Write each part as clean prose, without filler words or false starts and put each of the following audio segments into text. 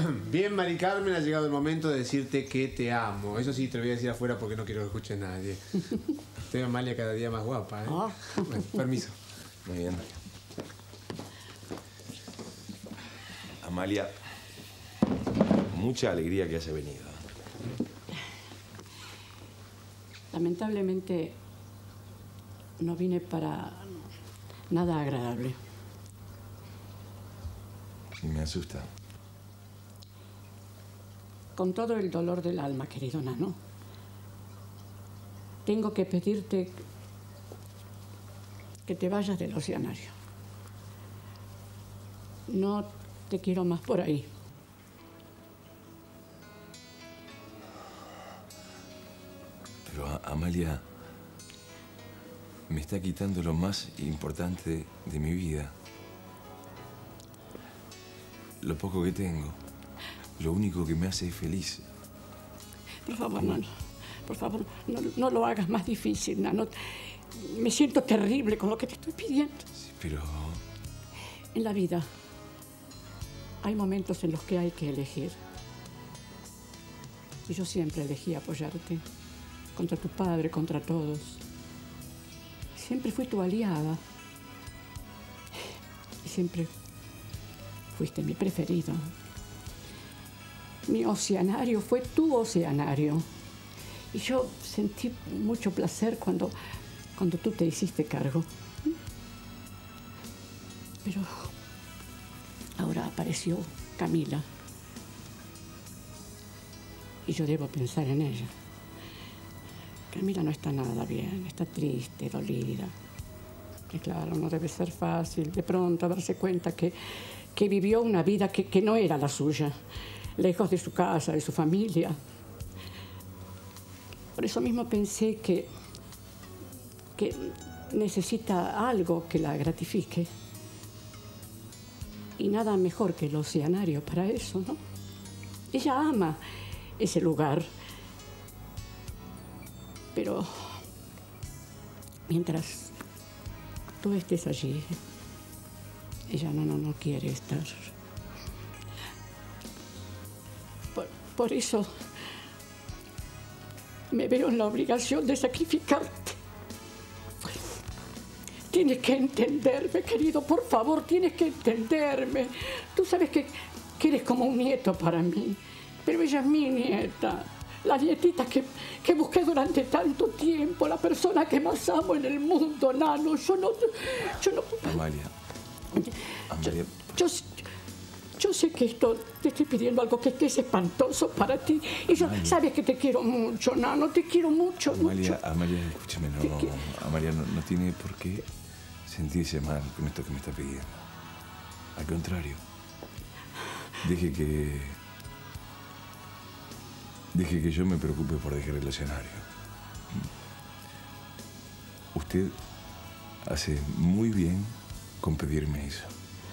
Bien, Mari Carmen, ha llegado el momento de decirte que te amo. Eso sí, te lo voy a decir afuera porque no quiero que escuche nadie. Te veo, Amalia, cada día más guapa, ¿eh? Oh. Bueno, permiso. Muy bien. Amalia, mucha alegría que haya venido. Lamentablemente no vine para nada agradable. Me asusta. Con todo el dolor del alma, querido Nano, tengo que pedirte que te vayas del Oceanario. No te quiero más por ahí. Pero Amalia me está quitando lo más importante de mi vida. Lo poco que tengo. Lo único que me hace feliz. Por favor, Nano. Por favor, no lo hagas más difícil, Nano. Me siento terrible con lo que te estoy pidiendo. Sí, pero... En la vida hay momentos en los que hay que elegir. Y yo siempre elegí apoyarte. Contra tu padre, contra todos. Siempre fui tu aliada. Y siempre fuiste mi preferido. Mi oceanario fue tu oceanario. Y yo sentí mucho placer cuando tú te hiciste cargo. Pero ahora apareció Camila. Y yo debo pensar en ella. Camila no está nada bien, está triste, dolida. Y claro, no debe ser fácil de pronto darse cuenta que vivió una vida que no era la suya, lejos de su casa, de su familia. Por eso mismo pensé que necesita algo que la gratifique. Y nada mejor que el Oceanario para eso, ¿no? Ella ama ese lugar. Pero mientras tú estés allí, ella no quiere estar. Por eso me veo en la obligación de sacrificarte. Tienes que entenderme, querido, por favor, tienes que entenderme. Tú sabes que eres como un nieto para mí, pero ella es mi nieta. La nietita que busqué durante tanto tiempo, la persona que más amo en el mundo, Nano. Yo no... Amalia. Yo sé que esto, te estoy pidiendo algo que es espantoso para ti. Y yo, sabes que te quiero mucho, Nano, te quiero mucho, mucho. Amalia, escúchame, Amalia no tiene por qué sentirse mal con esto que me está pidiendo. Al contrario, deje que yo me preocupe por dejar el Oceanario. Usted hace muy bien con pedirme eso.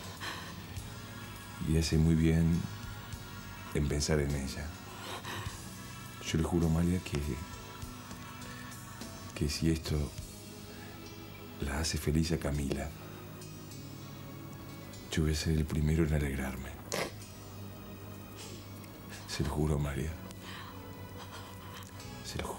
Y hace muy bien en pensar en ella. Yo le juro, Amalia, que si esto la hace feliz a Camila, yo voy a ser el primero en alegrarme. Se lo juro, Amalia. Se lo juro.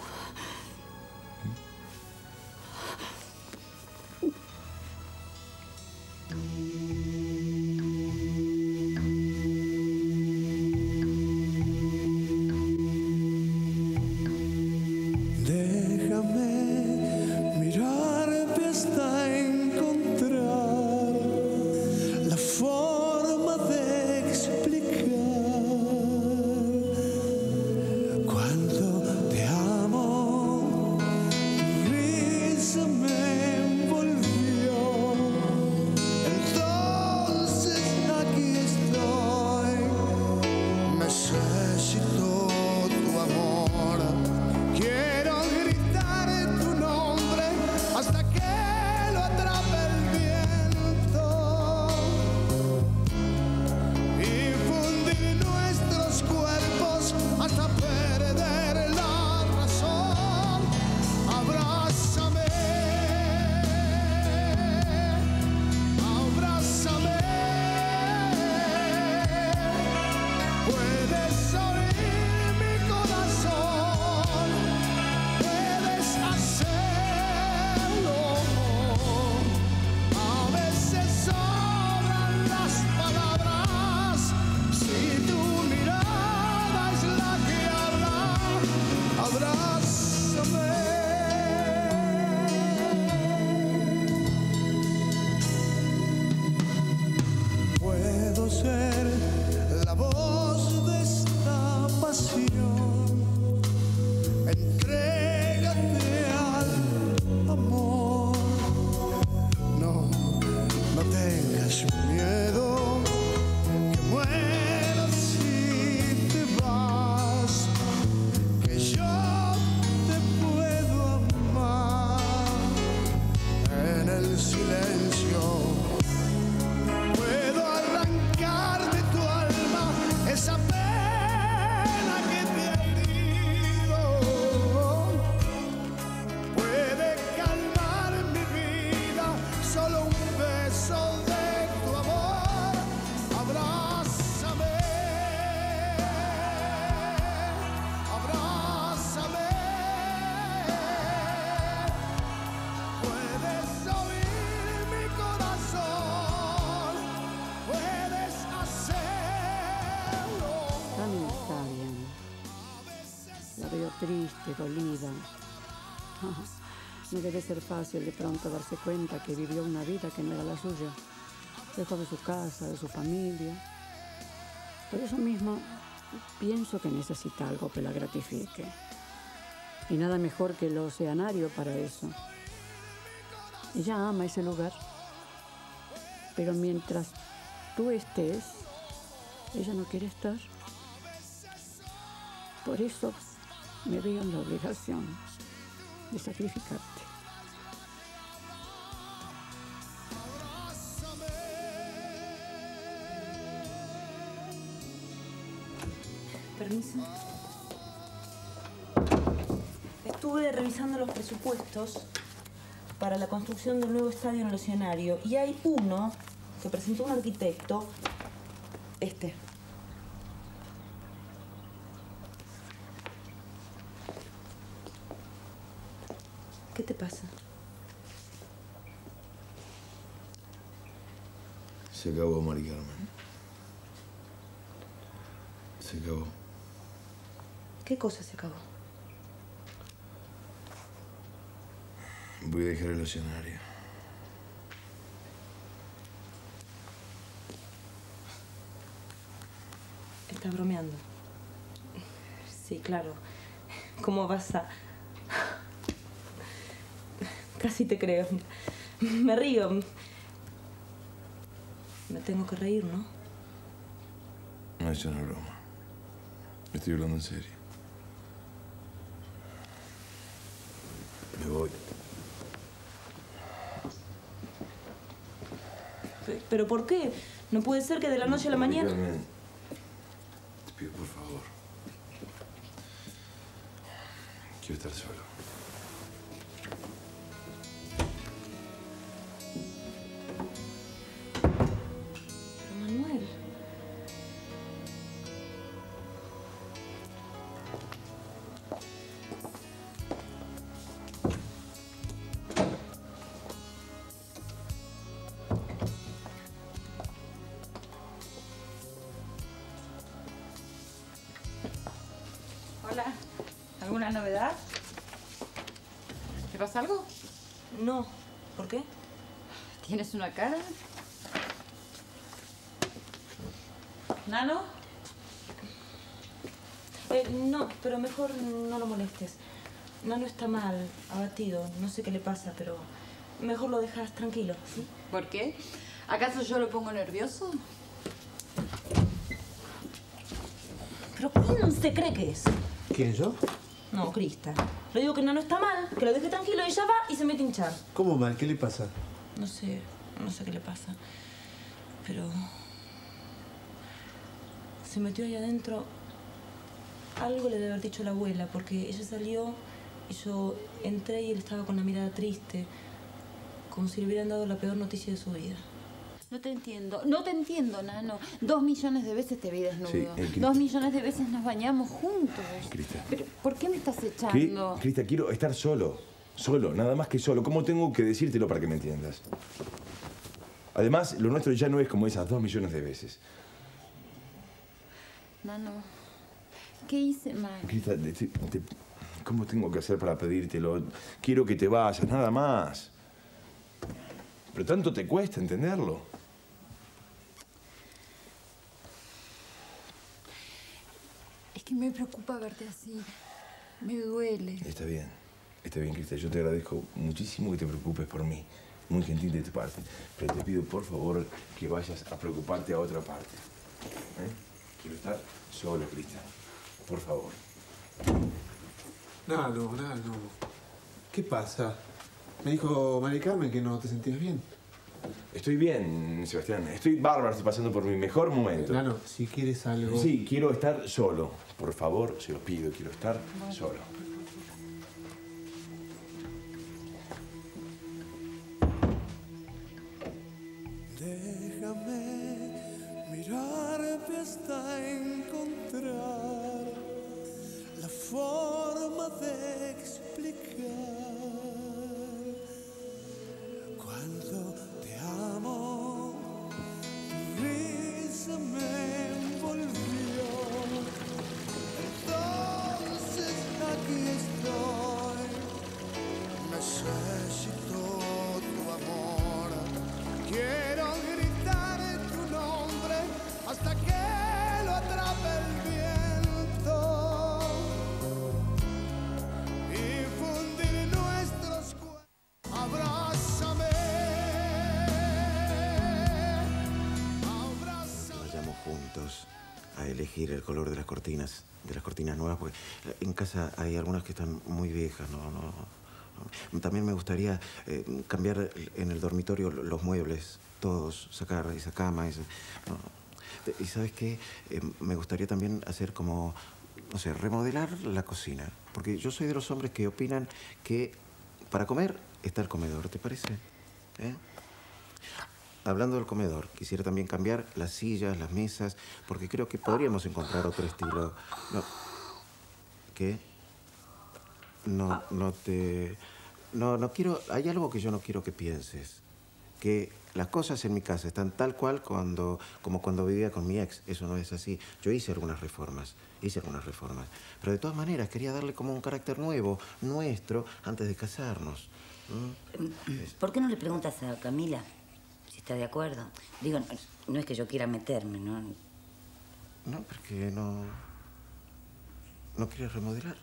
No debe ser fácil de pronto darse cuenta que vivió una vida que no era la suya. Dejó de su casa, de su familia. Por eso mismo pienso que necesita algo que la gratifique. Y nada mejor que el oceanario para eso. Ella ama ese lugar. Pero mientras tú estés, ella no quiere estar. Por eso me veo en la obligación de sacrificarte. Permiso. Estuve revisando los presupuestos para la construcción del nuevo estadio en el Oceanario y hay uno que presentó un arquitecto, este. ¿Qué te pasa? Se acabó, Mari Carmen. Se acabó. ¿Qué cosa se acabó? Voy a dejar el Oceanario. Estás bromeando. Sí, claro. ¿Cómo vas a...? Casi te creo. Me río. Me tengo que reír, ¿no? No, eso no es broma. Estoy hablando en serio. Me voy. ¿Pero por qué? No puede ser que de la noche a la mañana... Carmen, te pido por favor. Quiero estar solo. Pero Manuel... Hola, ¿alguna novedad? ¿Te pasa algo? No. ¿Por qué? ¿Tienes una cara? ¿Nano? No, pero mejor no lo molestes. Nano está mal, abatido. No sé qué le pasa, pero mejor lo dejas tranquilo, ¿sí? ¿Por qué? ¿Acaso yo lo pongo nervioso? ¿Pero quién se cree que es? ¿Quién, yo? No, Crista. Le digo que Nano está mal, que lo deje tranquilo y ella va y se mete a hinchar. ¿Cómo mal? ¿Qué le pasa? No sé qué le pasa. Pero... se metió ahí adentro. Algo le debe haber dicho la abuela, porque ella salió y yo entré y él estaba con la mirada triste, como si le hubieran dado la peor noticia de su vida. No te entiendo, Nano. 2 millones de veces te vi desnudo. Sí, 2 millones de veces nos bañamos juntos. Crista. Pero, ¿por qué me estás ¿Qué? echando? Crista, quiero estar solo. Solo, nada más que solo. ¿Cómo tengo que decírtelo para que me entiendas? Además, lo nuestro ya no es como esas 2 millones de veces. Nano, ¿qué hice mal? Crista, ¿cómo tengo que hacer para pedírtelo? Quiero que te vayas, nada más. Pero tanto te cuesta entenderlo. Es que me preocupa verte así. Me duele. Está bien, Crista. Yo te agradezco muchísimo que te preocupes por mí. Muy gentil de tu parte. Pero te pido, por favor, que vayas a preocuparte a otra parte. Quiero estar solo, Crista. Por favor. No. ¿Qué pasa? Me dijo Mari Carmen que no te sentías bien. Estoy bien, Sebastián. Estoy bárbaro. Estoy pasando por mi mejor momento. Nano, si quieres algo... Sí, quiero estar solo. Por favor, se lo pido. Quiero estar solo. Déjame mirarte hasta encontrar la forma de explicar cuánto te amo. Tu risa me envolvió. Entonces aquí estoy. Me suena elegir el color de las cortinas nuevas, porque en casa hay algunas que están muy viejas, no. También me gustaría cambiar en el dormitorio los muebles, todos, sacar esa cama, no. Y ¿sabes qué? Me gustaría también hacer como, no sé, remodelar la cocina, porque yo soy de los hombres que opinan que para comer está el comedor, ¿te parece? Hablando del comedor, quisiera también cambiar las sillas, las mesas, porque creo que podríamos encontrar otro estilo. No. ¿Qué? No quiero... Hay algo que yo no quiero que pienses. Que las cosas en mi casa están tal cual como cuando vivía con mi ex. Eso no es así. Yo hice algunas reformas. Pero de todas maneras quería darle como un carácter nuevo, nuestro, antes de casarnos. ¿Por qué no le preguntas a Camila si está de acuerdo? Digo, no es que yo quiera meterme, ¿no? No, porque no... ¿No quieres remodelar?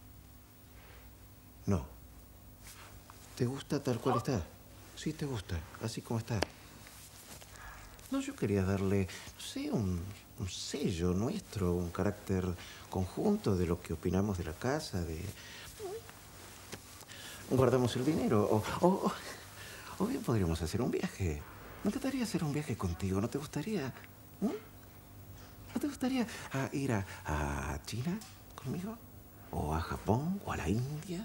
No. ¿Te gusta tal cual está? Sí, te gusta, así como está. No, yo quería darle, no sé, un sello nuestro, un carácter conjunto de lo que opinamos de la casa, de... Guardamos el dinero, o bien podríamos hacer un viaje. ¿No te gustaría hacer un viaje contigo? ¿No te gustaría? ¿No te gustaría ir a China conmigo? ¿O a Japón? ¿O a la India?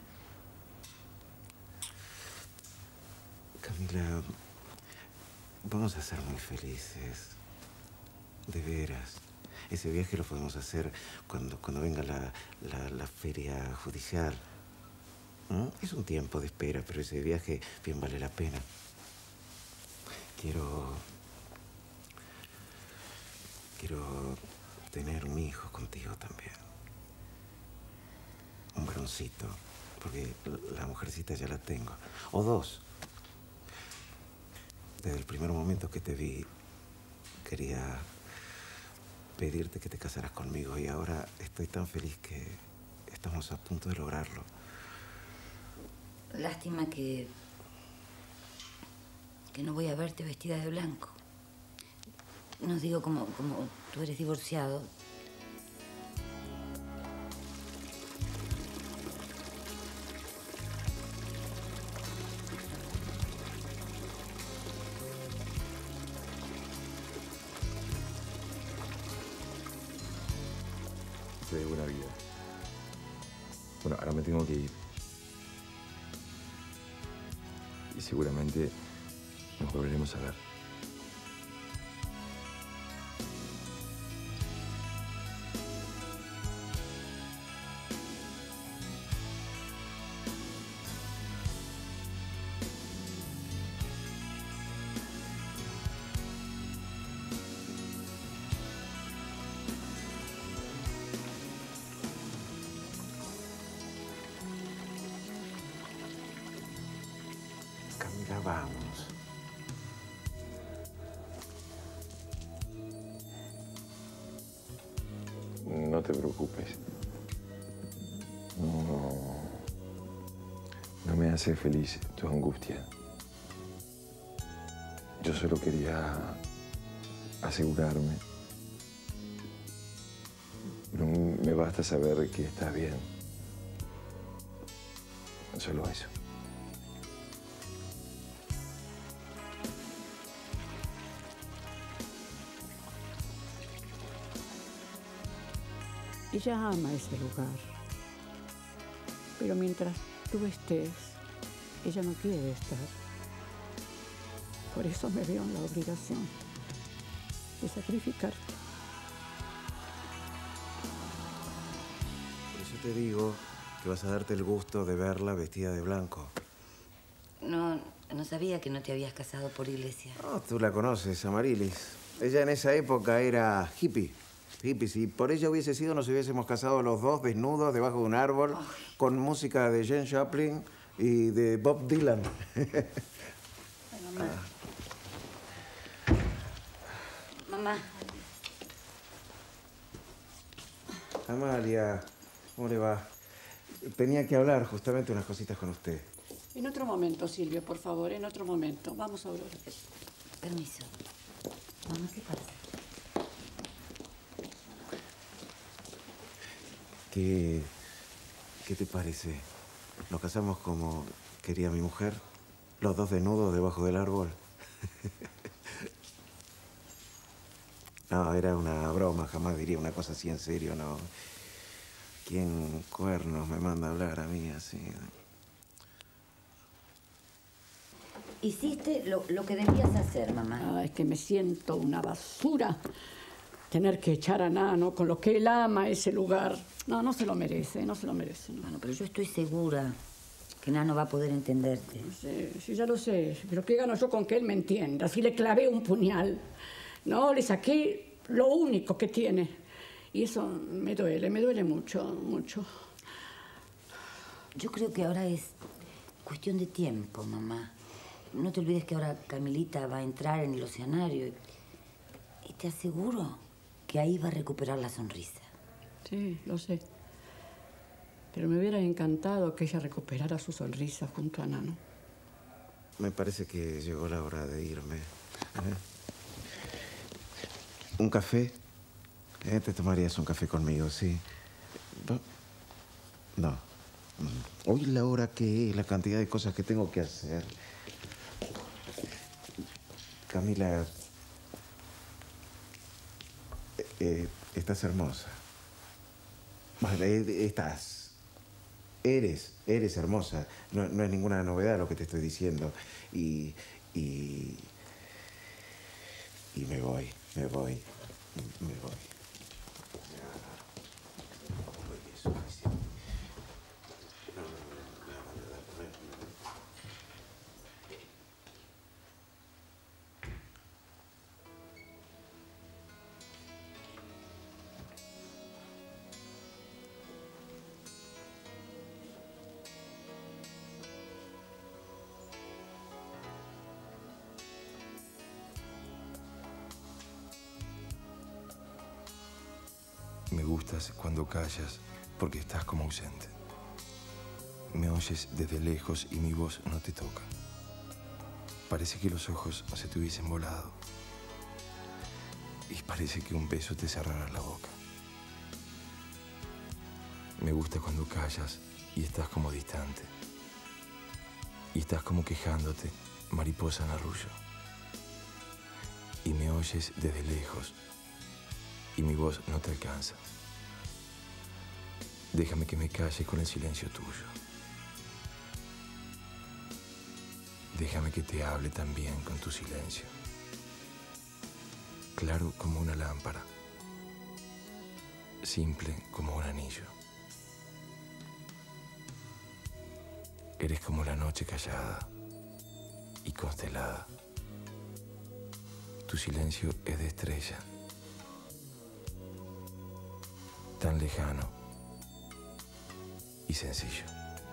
Camila, vamos a ser muy felices. De veras. Ese viaje lo podemos hacer cuando venga la feria judicial. Es un tiempo de espera, pero ese viaje bien vale la pena. Quiero tener un hijo contigo también. Un varoncito, porque la mujercita ya la tengo. O dos. Desde el primer momento que te vi, quería pedirte que te casaras conmigo y ahora estoy tan feliz que estamos a punto de lograrlo. Lástima que no voy a verte vestida de blanco. No digo como tú eres divorciado. Te debo una vida. Bueno, ahora me tengo que ir. Y seguramente nos volveremos a ver. Camila, vamos. No te preocupes. No me hace feliz tu angustia. Yo solo quería asegurarme. Pero me basta saber que estás bien. Solo eso. Ella ama ese lugar. Pero mientras tú estés, ella no quiere estar. Por eso me veo en la obligación de sacrificarte. Por eso te digo que vas a darte el gusto de verla vestida de blanco. No sabía que no te habías casado por iglesia. No, tú la conoces, Amarilis. Ella en esa época era hippie. Si por ella hubiese sido, nos hubiésemos casado los dos desnudos debajo de un árbol, con música de Jane Joplin y de Bob Dylan. Bueno, mamá. Amalia, ¿cómo le va? Tenía que hablar justamente unas cositas con usted. En otro momento, Silvio, por favor, en otro momento. Vamos a hablar. Permiso. Mamá, ¿qué pasa? ¿Qué te parece? ¿Nos casamos como quería mi mujer? Los dos desnudos debajo del árbol. No, era una broma, jamás diría una cosa así en serio, no. ¿Quién cuernos me manda a hablar a mí así? Hiciste lo que debías hacer, mamá. Es que me siento una basura. Tener que echar a Nano con lo que él ama ese lugar. No, no se lo merece, no se lo merece. No. Bueno, pero yo estoy segura que Nano va a poder entenderte. Sí, ya lo sé. Pero ¿qué gano yo con que él me entienda? Si le clavé un puñal. No, le saqué lo único que tiene. Y eso me duele mucho, mucho. Yo creo que ahora es cuestión de tiempo, mamá. No te olvides que ahora Camilita va a entrar en el oceanario y te aseguro que ahí va a recuperar la sonrisa. Sí, lo sé. Pero me hubiera encantado que ella recuperara su sonrisa junto a Nano. Me parece que llegó la hora de irme. ¿Un café? ¿Te tomarías un café conmigo, sí? No. Hoy la hora que es, la cantidad de cosas que tengo que hacer. Camila, estás hermosa. Bueno, eres hermosa. No es ninguna novedad lo que te estoy diciendo. Y me voy. Me gustas cuando callas porque estás como ausente. Me oyes desde lejos y mi voz no te toca. Parece que los ojos se te hubiesen volado. Y parece que un beso te cerrara la boca. Me gusta cuando callas y estás como distante. Y estás como quejándote, mariposa en arrullo. Y me oyes desde lejos y mi voz no te alcanza. Déjame que me calle con el silencio tuyo. Déjame que te hable también con tu silencio. Claro como una lámpara. Simple como un anillo. Eres como la noche callada y constelada. Tu silencio es de estrella. Tan lejano y sencillo.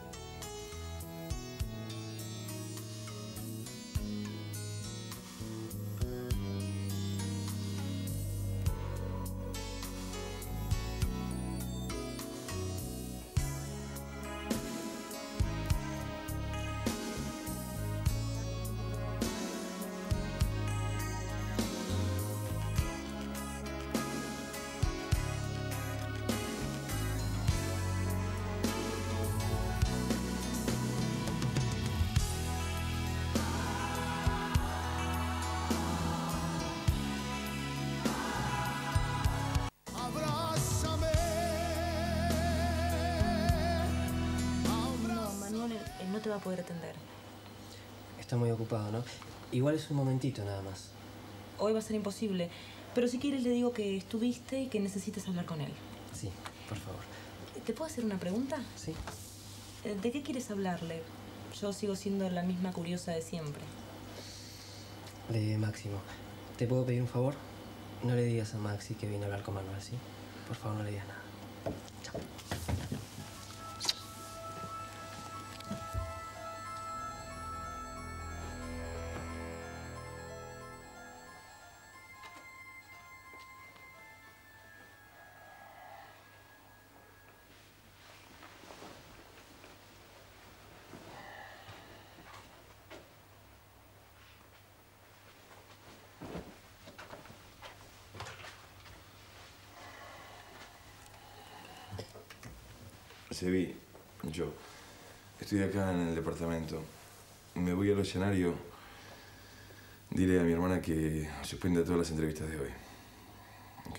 No te va a poder atender. Está muy ocupado, ¿no? Igual es un momentito nada más. Hoy va a ser imposible, pero si quieres le digo que estuviste y que necesitas hablar con él. Sí, por favor. ¿Te puedo hacer una pregunta? Sí. ¿De qué quieres hablarle? Yo sigo siendo la misma curiosa de siempre. De Máximo. ¿Te puedo pedir un favor? No le digas a Maxi que viene a hablar con Manuel, ¿sí? Por favor, no le digas nada. Chao. Sebi, yo estoy acá en el departamento. Me voy al escenario. Dile a mi hermana que suspenda todas las entrevistas de hoy. Ok.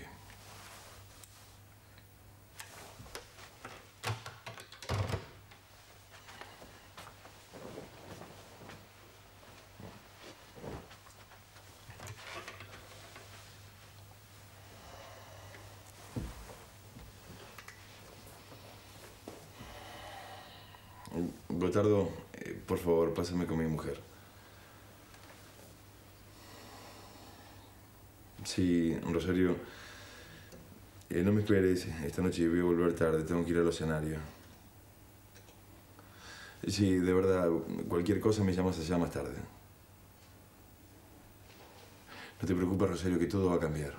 Gotardo, por favor, pásame con mi mujer. Sí, Rosario, no me esperes. Esta noche voy a volver tarde, tengo que ir al escenario. Sí, de verdad, cualquier cosa me llamas allá más tarde. No te preocupes, Rosario, que todo va a cambiar.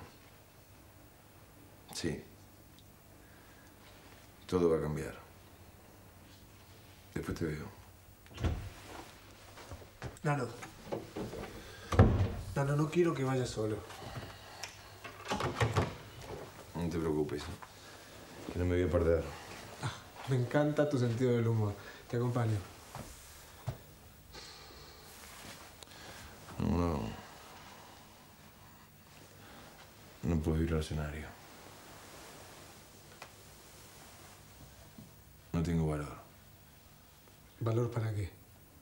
Sí. Todo va a cambiar. Después te veo. Nano. Nano, no quiero que vayas solo. No te preocupes, que no me voy a perder. Me encanta tu sentido del humor. Te acompaño. No puedo ir al escenario. No tengo valor. ¿Valor para qué?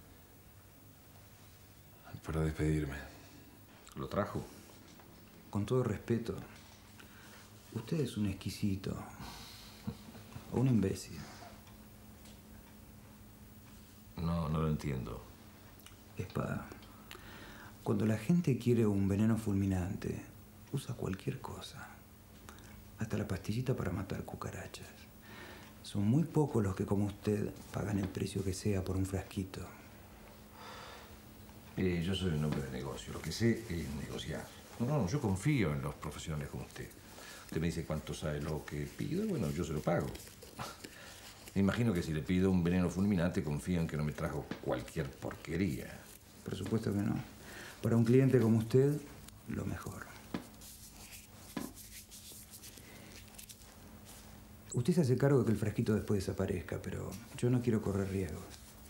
Para despedirme. ¿Lo trajo? Con todo respeto, usted es un exquisito. O un imbécil. No lo entiendo. Espada, cuando la gente quiere un veneno fulminante, usa cualquier cosa. Hasta la pastillita para matar cucarachas. Son muy pocos los que, como usted, pagan el precio que sea por un frasquito. Mire, yo soy un hombre de negocio. Lo que sé es negociar. No, yo confío en los profesionales como usted. Usted me dice cuánto sabe lo que pido, bueno, yo se lo pago. Me imagino que si le pido un veneno fulminante, confío en que no me trajo cualquier porquería. Por supuesto que no. Para un cliente como usted, lo mejor. Usted se hace cargo de que el frasquito después desaparezca, pero yo no quiero correr riesgos.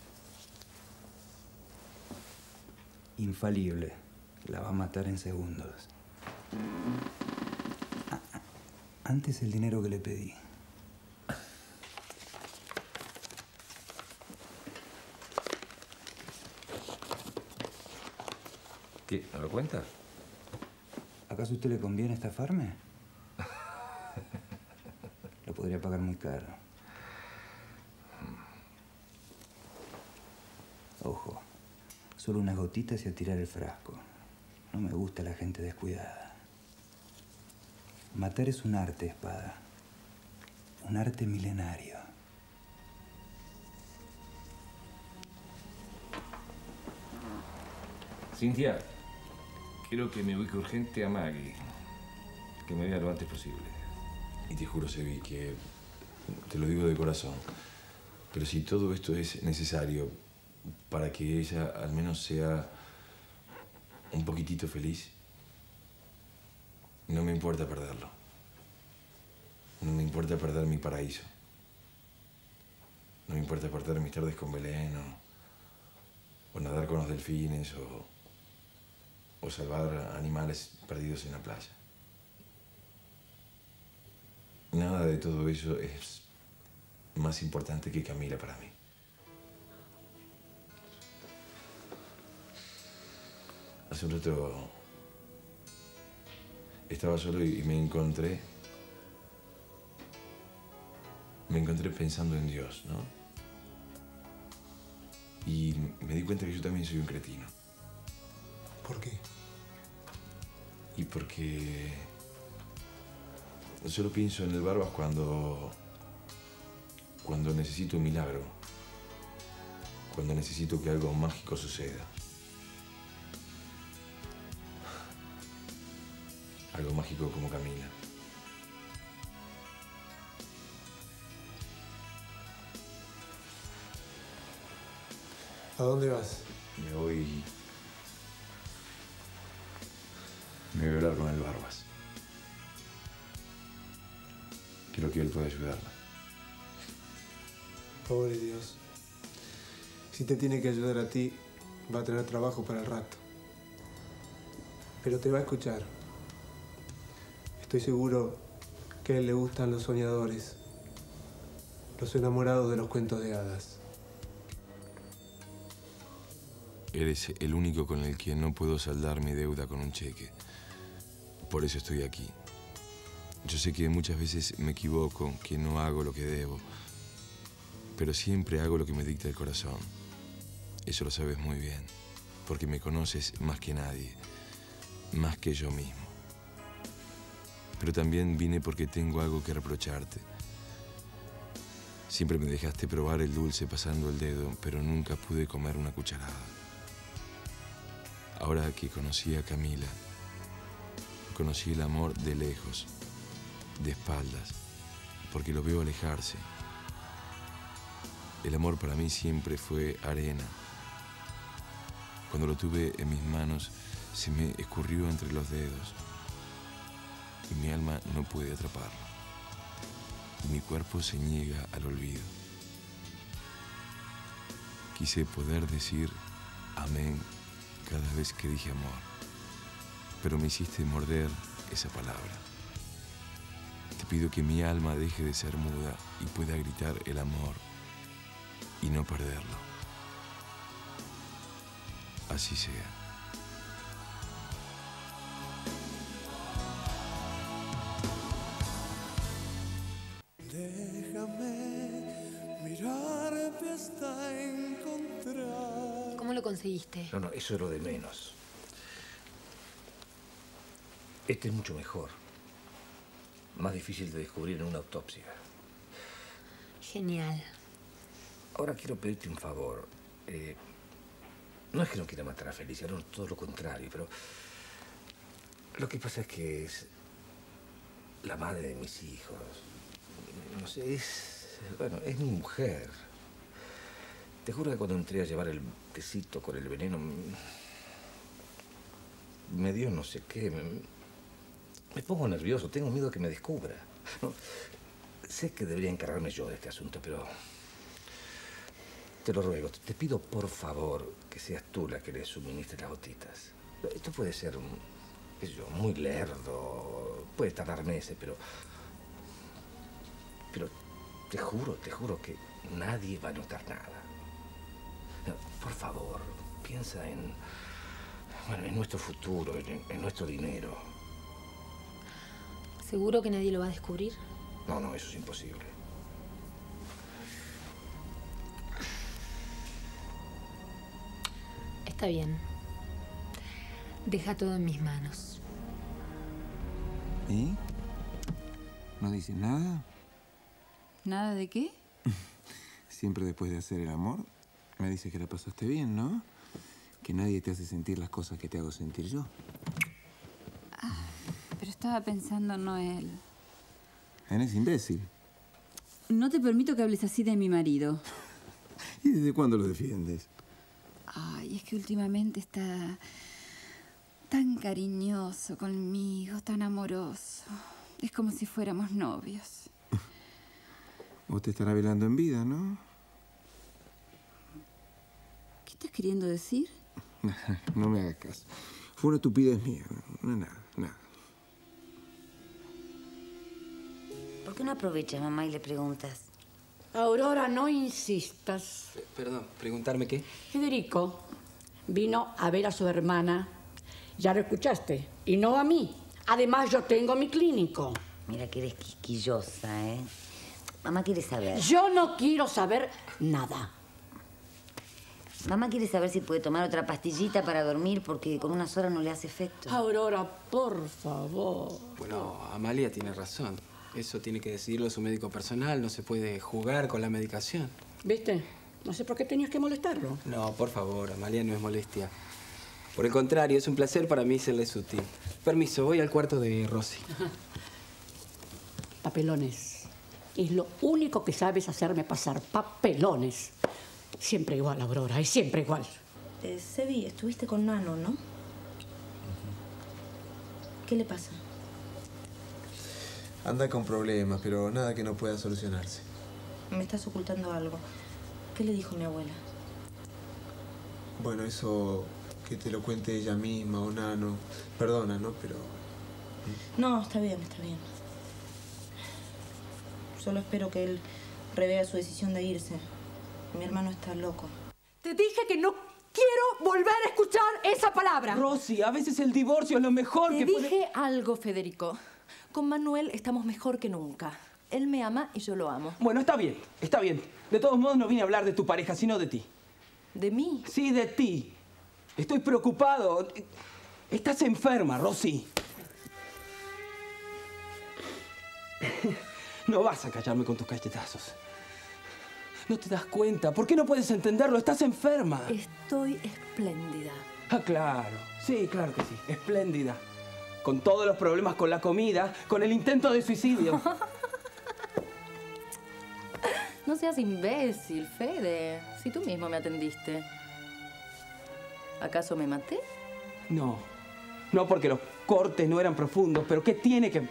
Infalible. La va a matar en segundos. Antes el dinero que le pedí. ¿Qué? ¿No lo cuenta? ¿Acaso a usted le conviene estafarme? Lo podría pagar muy caro. Ojo, solo unas gotitas y a tirar el frasco. No me gusta la gente descuidada. Matar es un arte, Espada. Un arte milenario. Cintia, quiero que me ubique urgente a Maggie. Que me vea lo antes posible. Y te juro, Sebi, que te lo digo de corazón. Pero si todo esto es necesario para que ella al menos sea un poquitito feliz, no me importa perderlo. No me importa perder mi paraíso. No me importa perder mis tardes con Belén o nadar con los delfines o salvar animales perdidos en la playa. Nada de todo eso es más importante que Camila para mí. Hace un rato estaba solo y me encontré pensando en Dios, ¿no? Y me di cuenta que yo también soy un cretino. ¿Por qué? Y porque solo pienso en el Barbas cuando necesito un milagro, cuando necesito que algo mágico suceda. Algo mágico como Camila. ¿A dónde vas? Me voy a hablar con el Barbas. Creo que él puede ayudarla. Pobre Dios. Si te tiene que ayudar a ti, va a tener trabajo para el rato. Pero te va a escuchar. Estoy seguro que a él le gustan los soñadores, los enamorados de los cuentos de hadas. Eres el único con el que no puedo saldar mi deuda con un cheque. Por eso estoy aquí. Yo sé que muchas veces me equivoco, que no hago lo que debo, pero siempre hago lo que me dicta el corazón. Eso lo sabes muy bien, porque me conoces más que nadie, más que yo mismo. Pero también vine porque tengo algo que reprocharte. Siempre me dejaste probar el dulce pasando el dedo, pero nunca pude comer una cucharada. Ahora que conocí a Camila, conocí el amor de lejos, de espaldas, porque lo veo alejarse. El amor para mí siempre fue arena. Cuando lo tuve en mis manos, se me escurrió entre los dedos y mi alma no puede atraparlo. Y mi cuerpo se niega al olvido. Quise poder decir amén cada vez que dije amor, pero me hiciste morder esa palabra. Te pido que mi alma deje de ser muda y pueda gritar el amor y no perderlo. Así sea. Déjame mirarte hasta encontrar. ¿Cómo lo conseguiste? No, eso es lo de menos. Este es mucho mejor. Más difícil de descubrir en una autopsia. Genial. Ahora quiero pedirte un favor. No es que no quiera matar a Felicia, no, todo lo contrario, pero lo que pasa es que es la madre de mis hijos. No sé, es mi mujer. Te juro que cuando entré a llevar el tecito con el veneno, me dio no sé qué. Me pongo nervioso, tengo miedo de que me descubra. No, sé que debería encargarme yo de este asunto, pero te lo ruego, te pido por favor que seas tú la que le suministre las gotitas. Esto puede ser, qué sé yo, muy lerdo, puede tardar meses, pero te juro que nadie va a notar nada. Por favor, piensa en nuestro futuro, en nuestro dinero. ¿Seguro que nadie lo va a descubrir? No, eso es imposible. Está bien. Deja todo en mis manos. ¿Y? ¿No dices nada? ¿Nada de qué? Siempre después de hacer el amor, me dices que la pasaste bien, ¿no? Que nadie te hace sentir las cosas que te hago sentir yo. Pero estaba pensando en Noel. Eres imbécil. No te permito que hables así de mi marido. ¿Y desde cuándo lo defiendes? Ay, es que últimamente está tan cariñoso conmigo, tan amoroso. Es como si fuéramos novios. Vos te estará velando en vida, ¿no? ¿Qué estás queriendo decir? No me hagas caso. Fue una estupidez mía. No es nada. ¿Por qué no aprovechas, mamá, y le preguntas? Aurora, no insistas. Perdón, ¿preguntarme qué? Federico vino a ver a su hermana. Ya lo escuchaste. Y no a mí. Además, yo tengo mi clínico. Mira que eres quisquillosa, ¿eh? Mamá quiere saber. Yo no quiero saber nada. Mamá quiere saber si puede tomar otra pastillita para dormir porque con unas horas no le hace efecto. Aurora, por favor. Bueno, Amalia tiene razón. Eso tiene que decidirlo su médico personal. No se puede jugar con la medicación. ¿Viste? No sé por qué tenías que molestarlo. No, por favor, Amalia no es molestia. Por el contrario, es un placer para mí serles útil. Permiso, voy al cuarto de Rosy. Papelones. Es lo único que sabes hacerme pasar. Papelones. Siempre igual, Aurora, es siempre igual. Sebi, estuviste con Nano, ¿no? ¿Qué le pasa? Anda con problemas, pero nada que no pueda solucionarse. me estás ocultando algo. ¿Qué le dijo mi abuela? Bueno, eso que te lo cuente ella misma o Nano. Perdona, ¿no? Pero... No, está bien, está bien. Solo espero que él revea su decisión de irse. Mi hermano está loco. Te dije que no quiero volver a escuchar esa palabra. Rosy, a veces el divorcio es lo mejor que puede... Te dije algo, Federico. Con Manuel estamos mejor que nunca. Él me ama y yo lo amo. Bueno, está bien, está bien. De todos modos, no vine a hablar de tu pareja, sino de ti. ¿De mí? Sí, de ti. Estoy preocupado. Estás enferma, Rosy. No vas a callarme con tus cachetazos. No te das cuenta. ¿Por qué no puedes entenderlo? Estás enferma. Estoy espléndida. Ah, claro. Sí, claro que sí. Espléndida. Con todos los problemas con la comida, con el intento de suicidio. No seas imbécil, Fede. Si tú mismo me atendiste. ¿Acaso me maté? No. No, porque los cortes no eran profundos. Pero ¿qué tiene que...?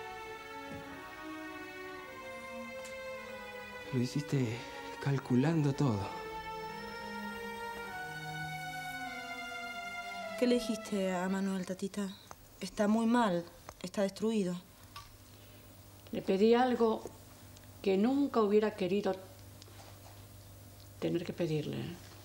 Lo hiciste calculando todo. ¿Qué le dijiste a Manuel, tatita? Está muy mal. Está destruido. Le pedí algo que nunca hubiera querido tener que pedirle.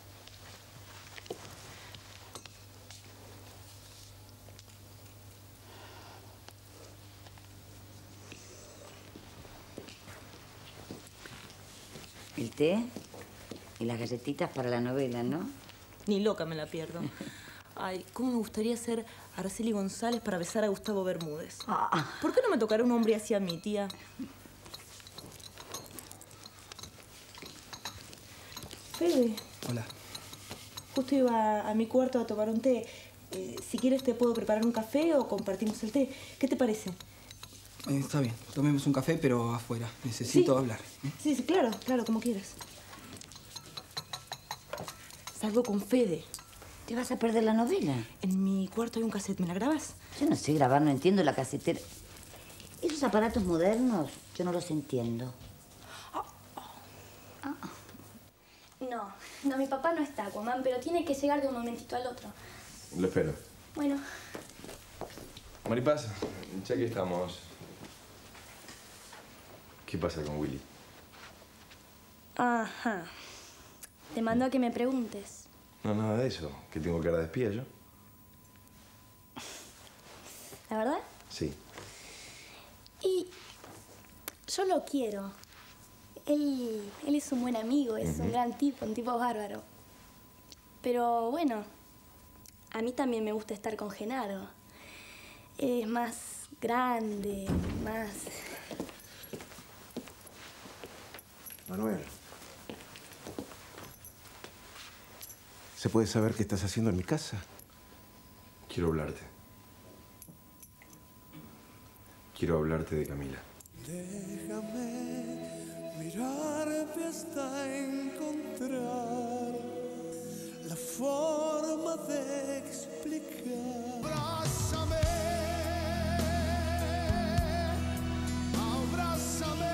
El té y las galletitas para la novela, ¿no? Ni loca me la pierdo. Ay, cómo me gustaría ser Araceli González para besar a Gustavo Bermúdez. ¿Por qué no me tocará un hombre así a mí, tía? Fede. Hola. Justo iba a mi cuarto a tomar un té. Si quieres te puedo preparar un café o compartimos el té. ¿Qué te parece? Está bien. Tomemos un café, pero afuera. Necesito hablar. Sí, sí, claro, claro, como quieras. Salgo con Fede. ¿Te vas a perder la novela? En mi cuarto hay un cassette. ¿Me la grabas? Yo no sé grabar, no entiendo la casetera. Esos aparatos modernos, yo no los entiendo. No, mi papá no está, Aquaman, pero tiene que llegar de un momentito al otro. Lo espero. Bueno, Maripaz, ya que estamos... ¿Qué pasa con Willy? ajá. Te mandó a que me preguntes. No, nada de eso. ¿Que tengo cara de espía yo? ¿La verdad? Sí. Y yo lo quiero. Él es un buen amigo, es un gran tipo, un tipo bárbaro. Pero bueno, a mí también me gusta estar con Genaro. Es más grande, más... Manuel. ¿Se puede saber qué estás haciendo en mi casa? Quiero hablarte. Quiero hablarte de Camila. Déjame mirarte hasta encontrar la forma de explicar. Abrázame, abrázame.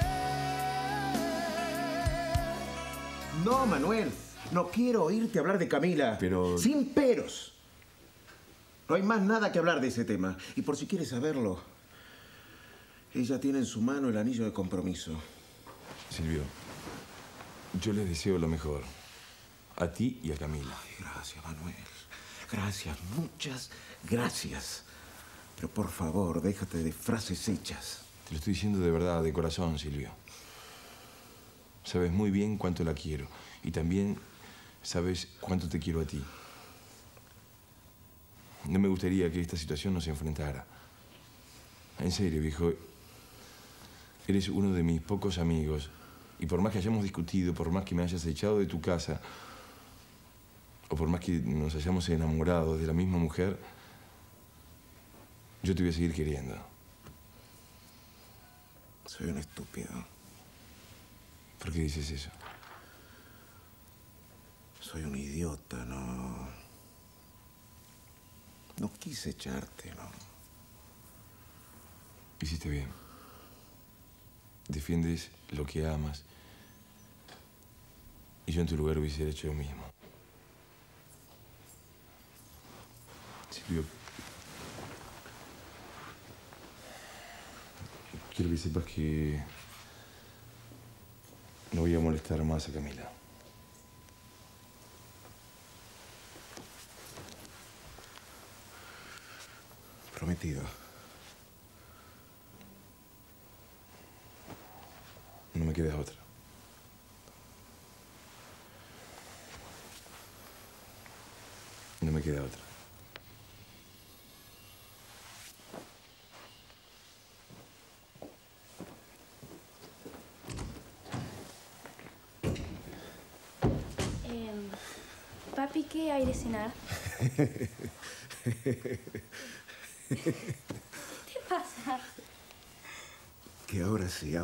No, Manuel. No quiero oírte hablar de Camila. Pero... Sin peros. No hay más nada que hablar de ese tema. Y por si quieres saberlo, ella tiene en su mano el anillo de compromiso. Silvio, yo les deseo lo mejor. A ti y a Camila. Ay, gracias, Manuel. Gracias, muchas gracias. Pero por favor, déjate de frases hechas. Te lo estoy diciendo de verdad, de corazón, Silvio. Sabes muy bien cuánto la quiero. Y también sabes cuánto te quiero a ti. No me gustaría que esta situación nos enfrentara. En serio, viejo. Eres uno de mis pocos amigos. Y por más que hayamos discutido, por más que me hayas echado de tu casa, o por más que nos hayamos enamorado de la misma mujer, yo te voy a seguir queriendo. Soy un estúpido. ¿Por qué dices eso? Soy un idiota, no... No quise echarte, no. Hiciste bien. Defiendes lo que amas Y yo en tu lugar hubiese hecho lo mismo. Silvio, quiero que sepas que no voy a molestar más a Camila. Prometido. No me queda otra. No me queda otra. Papi, ¿qué hay de cenar? ¿Qué pasa? Que ahora sí,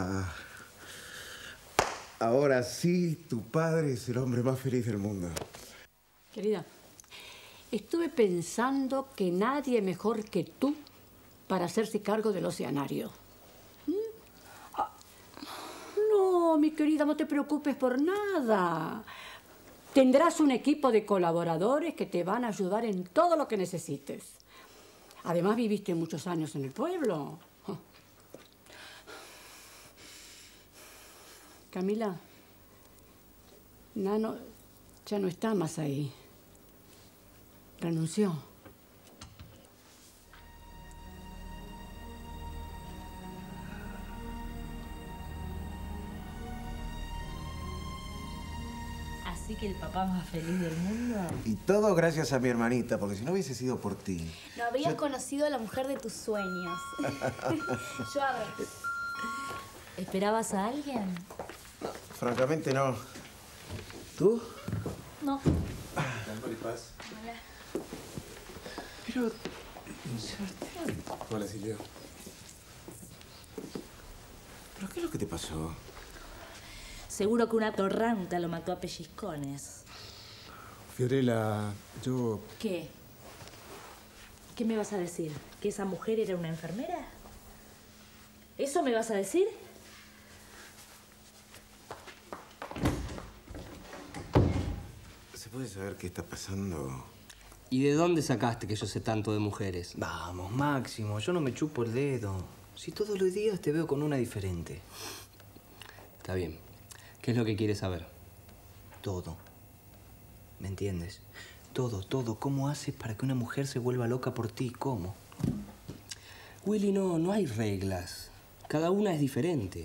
ahora sí, tu padre es el hombre más feliz del mundo. Querida, estuve pensando que nadie mejor que tú para hacerse cargo del oceanario. No, mi querida, no te preocupes por nada. Tendrás un equipo de colaboradores que te van a ayudar en todo lo que necesites. Además, viviste muchos años en el pueblo. Camila, Nano ya no está más ahí. Renunció. Así que el papá más feliz del mundo. Y todo gracias a mi hermanita, porque si no hubiese sido por ti. No habrías conocido a la mujer de tus sueños. Yo abro. ¿Esperabas a alguien? Francamente no. ¿Tú? No. Hola. Pero, Sebastián. Hola, Silvio. ¿Pero qué es lo que te pasó? Seguro que una torranta lo mató a pellizcones. Fiorella, yo... ¿Qué? ¿Qué me vas a decir? ¿Que esa mujer era una enfermera? ¿Eso me vas a decir? ¿Se puede saber qué está pasando? ¿Y de dónde sacaste que yo sé tanto de mujeres? Vamos, Máximo, yo no me chupo el dedo. Si todos los días te veo con una diferente. Está bien. ¿Qué es lo que quieres saber? Todo. ¿Me entiendes? Todo, todo. ¿Cómo haces para que una mujer se vuelva loca por ti? ¿Cómo? Willy, no hay reglas. Cada una es diferente.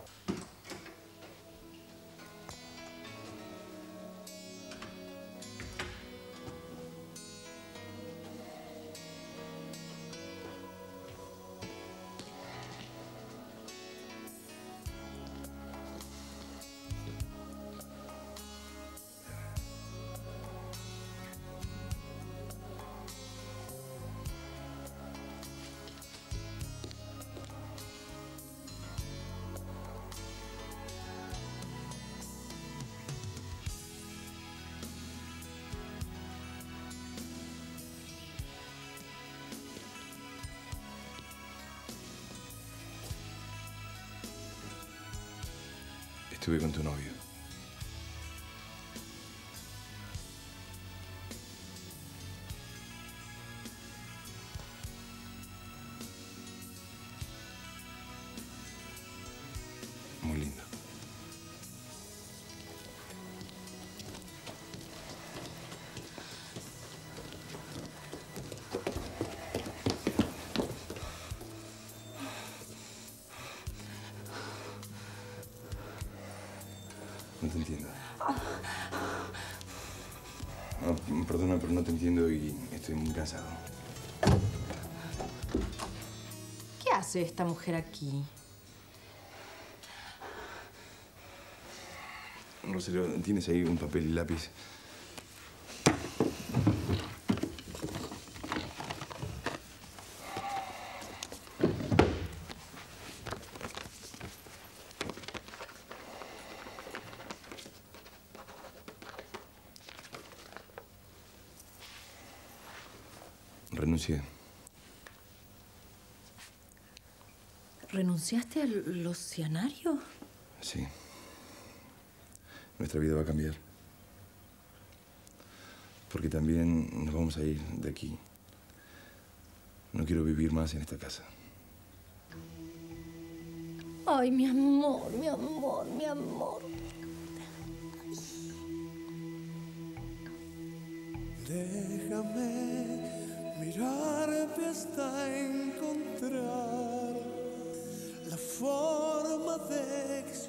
Estuve con tu novio. Muy lindo. No te entiendo. No, perdona, pero no te entiendo y estoy muy cansado. ¿Qué hace esta mujer aquí? Rosario, ¿tienes ahí un papel y lápiz? Renuncié. ¿Renunciaste al oceanario? Sí. nuestra vida va a cambiar. Porque también nos vamos a ir de aquí. No quiero vivir más en esta casa. Ay, mi amor, mi amor, mi amor. Déjame mirarte hasta encontrar la forma de